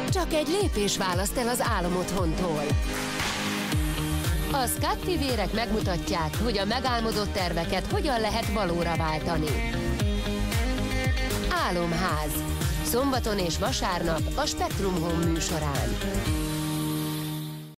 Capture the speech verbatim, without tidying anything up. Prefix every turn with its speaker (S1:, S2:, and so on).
S1: Csak egy lépés választ el az álomotthontól. A Scatti-vérek megmutatják, hogy a megálmodott terveket hogyan lehet valóra váltani. Álomház. Szombaton és vasárnap a Spektrum Home műsorán.